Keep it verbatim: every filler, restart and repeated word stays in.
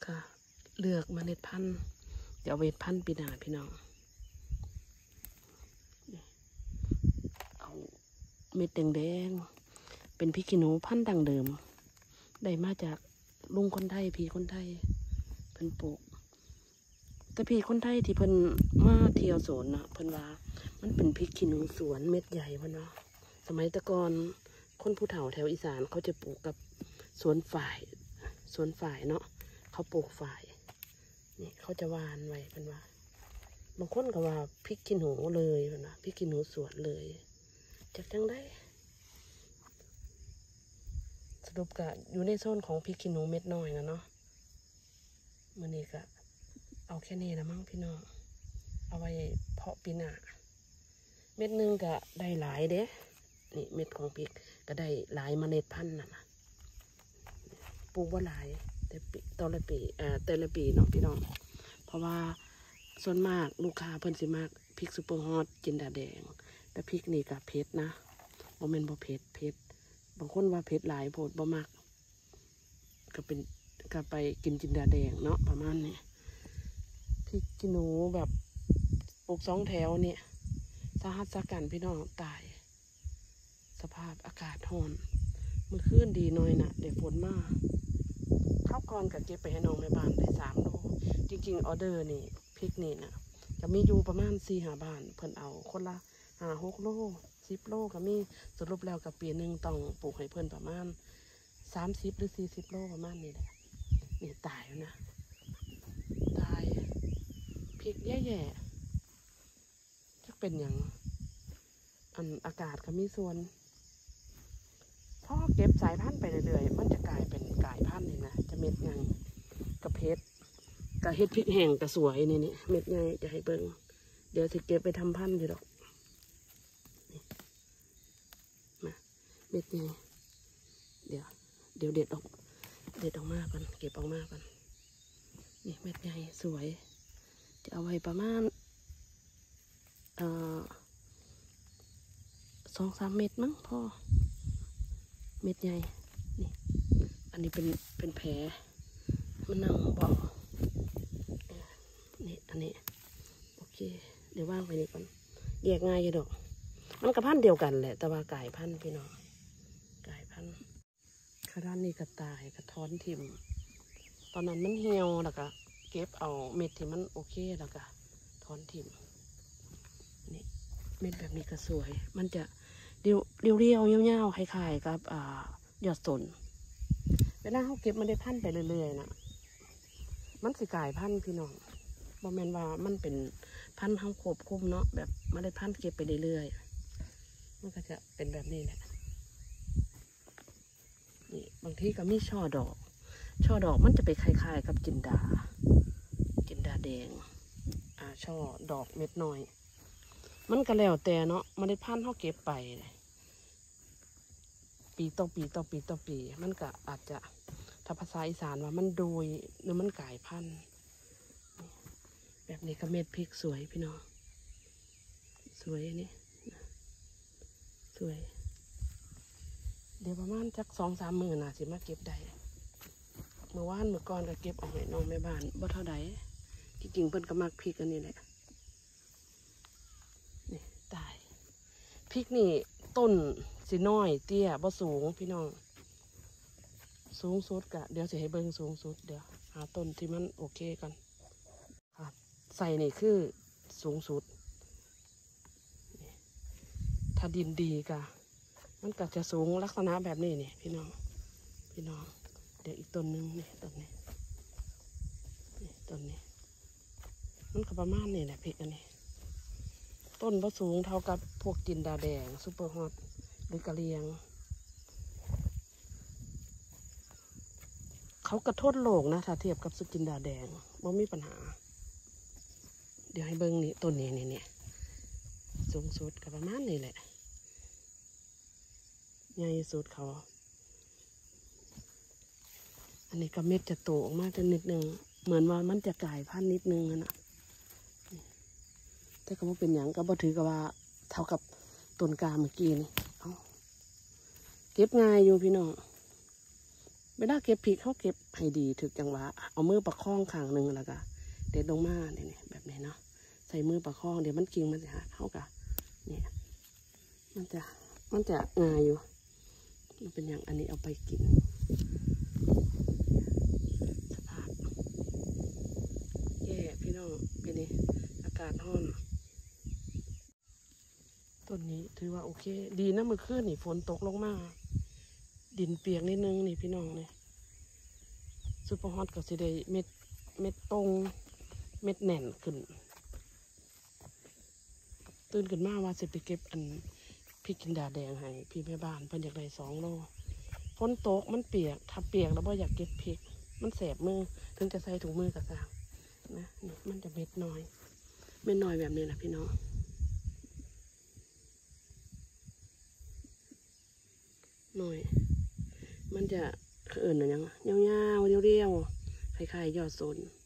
ก็เลือกเมล็ดพันธุ์เดี๋ยวเวทพันธุ์ปีหน้าพี่น้องเอาเม็ดแดงๆเป็นพริกขี้หนูพันธุ์ดังเดิมได้มาจากลุงคนไทยพี่คนไทยเพิ่นปลูกแต่พี่คนไทยที่เพิ่นมาเที่ยวสวนนะเพิ่นว่ามันเป็นพริกขี้หนูสวนเม็ดใหญ่พ่อเนาะสมัยตะก่อนคนผู้เฒ่าแถวอีสานเขาจะปลูกกับสวนฝ่ายสวนฝ่ายเนาะเขาปลูกฝ่ายนี่เขาจะวานไว้เพิ่นว่าบางคนก็ว่าพริกขี้หนูเลยเพิ่นว่าพริกขี้หนูสวนเลยจากจังได้สรุปก็อยู่ในโซนของพริกขี้หนูเม็ดน้อยนะเนาะมื้อนี้ก็เอาแค่นี้ละมั้งพี่น้องเอาไว้เพาะปีหน้าเม็ดนึงก็ได้หลายเด้นี่เม็ดของพริกก็ได้หลายเมล็ดพันธุ์น่ะนะปลูกว่าหลายแต่ปีตอนละปีเอ่อแต่ละปีเนาะพี่น้องเพราะว่าส่วนมากลูกค้าเพิ่นสิมากพริกซุปเปอร์ฮอตจินดาแดงแต่พริกนี่ก็เผ็ดนะบ่แม่นบ่เผ็ดเผ็ดบางคนว่าเผ็ดหลายโพดบ่มักก็เป็นก็ไปกินจินดาแดงเนาะประมาณนี้พริกขี้หนูแบบปลูกสองแถวเนี่ยสาหัสสากันพี่น้องตายสภาพอากาศร้อนเมื่อคืนดีหน่อยนะเดี๋ยวฝนมาข้าวก่อนกับเก็บไปให้น้องแม่บ้านได้สามโลจริงๆออเดอร์นี่พริกนี่นะจะมีอยู่ประมาณสี่ห้าบ้านเพิ่นเอาคนละห้าหกโลสิบโลก็มีสรุปแล้วกับปีหนึ่งต้องปลูกให้เพิ่นประมาณสามสิบหรือสี่สิบโลประมาณนี้แหละนี่ตายนะตายพริกแย่ๆจะเป็นอย่างอันอากาศก็มีส่วนพอเก็บสายพันธุ์ไปเรื่อยๆมันจะกลายเป็นกลายพันธุ์นี่นะจะเม็ดใหญ่กับเพชรกับเฮ็ดพริกแห้งกับสวยนี่นี่เม็ดใหญ่จะให้เบิ่งเดี๋ยวสิเก็บไปทำพันธุ์อยู่ดอกมาเม็ดใหญ่เดี๋ยวเดี๋ยวเด็ดออกเด็ดออกมาก่อนเก็บออกมาก่อนนี่เม็ดใหญ่สวยจะเอาไว้ประมาณเอ่อสองสามเม็ดมั้งพอเม็ดใหญ่นี่อันนี้เป็นเป็นแผลมันเน่าเบานี่อันนี้โอเคเดี๋ยวว่างไปนี่ก่อนแยกง่ายอยู่ดอกมันกับพันธุ์เดียวกันแหละแต่ว่าไก่พันธุ์พี่น้องไก่พันธุ์ขด้านนี้ก็ตายกระท้อนทิมตอนนั้นมันเหี่ยวแล้วก็เก็บเอาเม็ดที่มันโอเคแล้วก็ถอนทิมนี่เม็ดแบบนี้ก็สวยมันจะเรียวเรียวเรียวเงาๆคล้ายๆกับอ่ายอดสนเวลาเขาเก็บมันได้พันธุ์ไปเรื่อยๆนะมันสิกลายพันธุ์พี่น้องบอแมนว่ามันเป็นพันธุ์เขาควบคุมเนาะแบบมันได้พันธุ์เก็บไปเรื่อยๆมันก็จะเป็นแบบนี้แหละนี่บางทีก็มีช่อดอกช่อดอกมันจะไปคล้ายๆกับจินดาจินดาแดงอ่าช่อดอกเม็ดน้อยมันก็แล้วแต่เนาะมันได้พันธุ์เขาเก็บไปปีต่อปีต่อปีต่อปีมันก็อาจจะถ้าภาษาอีสานว่ามันโดยหรือมันกลายพันธุ์แบบนี้ก็เม็ดพริกสวยพี่น้องสวยนี่สวยเดี๋ยวประมาณจักสองสามหมื่นนะสิมาเก็บได้เมื่อวานเมื่อก่อนก็เก็บออกให้น้องแม่บ้านบ่เท่าใดจริงๆเพิ่นก็มักพริกอันนี้แหละนี่ตายพริกนี่ต้นสิน้อยเตี้ยบ่สูงพี่น้องสูงสุดกะเดี๋ยวสิให้เบิ่งสูงสุดเดี๋ยวหาต้นที่มันโอเคกันครับใส่นี่คือสูงสุดถ้าดินดีกะมันก็จะสูงลักษณะแบบนี้นี่พี่น้องพี่น้องเดี๋ยวอีกต้นนึงนี่ต้นนี้นี่ต้นนี้มันก็ประมาณนี้แหละพริกอันนี้ต้นบ่สูงเท่ากับพวกจินดาแดงซุปเปอร์ฮอตหรือกะเลียงเขากระทนโลกนะถ้าเทียบกับสุจินดาแดงบ่มีปัญหาเดี๋ยวให้เบิ้งนี่ต้นนี้นี่เนี่ยสูงสุดกับประมาณนี้แหละใหญ่สุดเขาอันนี้ก็เม็ดจะโตออกมาจะนิดนึงเหมือนว่ามันจะกลายพันธุ์นิดนึงนะแต่ก็บ่เป็นอย่างก็บ่ถือกับว่าเท่ากับต้นกาเมื่อกี้นี่เอาเก็บง่ายอยู่พี่น้องเวลาเก็บพริกเขาเก็บให้ดีถึกจังหวะเอามือประคองข้างหนึ่งแล้วก็เด็ดลงมาเนี่ยแบบนี้เนาะใส่มือประคองเดี๋ยวมันกิ่งมันจะหักเข้ากับเนี่ยมันจะมันจะง่ายอยู่มันเป็นอย่างอันนี้เอาไปกินสภาพแย่พี่น้องปีนี้อากาศร้อนต้นนี้ถือว่าโอเคดีนะเมื่อคืนนี่ฝนตกลงมาดินเปียกนิดนึงนี่พี่น้องเนี่ยซุปเปอร์ฮอตก็สิได้เม็ดเม็ดตรงเม็ดแน่นขึ้นตื่นขึ้นมาว่าสิไปเก็บอันพี่กินดาแดงให้พี่แม่บ้านเพิ่นอยากได้สองโลฝนตกมันเปียกถ้าเปียกแล้วบ่อยากเก็บพริกมันแสบมือถึงจะใส่ถุงมือกระซังนะนี่มันจะเม็ดน้อยเม็ดน้อยแบบนี้นะพี่น้องหน่อยมันจะเอื่นหรือยังยาวๆเรียวๆคล้ายๆยอดโซน